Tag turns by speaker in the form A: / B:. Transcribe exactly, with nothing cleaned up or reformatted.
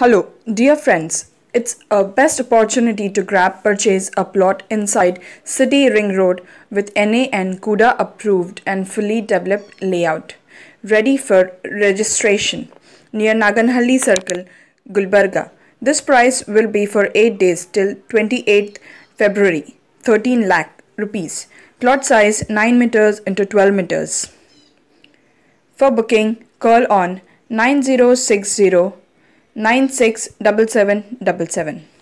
A: Hello, dear friends. It's a best opportunity to grab purchase a plot inside City Ring Road with N A and KUDA approved and fully developed layout, ready for registration near Naganhalli Circle, Gulbarga. This price will be for eight days till twenty-eighth February, thirteen lakh rupees. Plot size nine meters into twelve meters. For booking, call on nine zero six zero nine six seven seven seven seven.